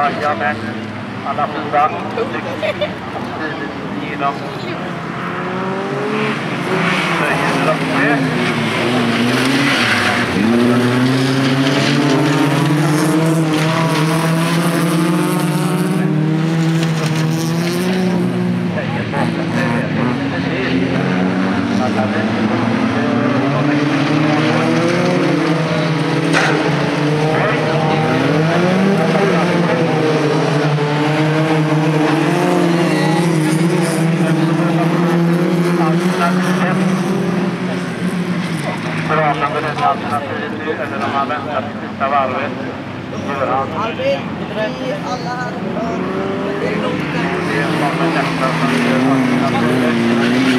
Jajamän, alla fyra. Genom Söjen uppe. Förhållande den alternativ nu, eller om man väntar till sista varvet, gör han Albin, i alla här. det kommer nästa som gör alternativet.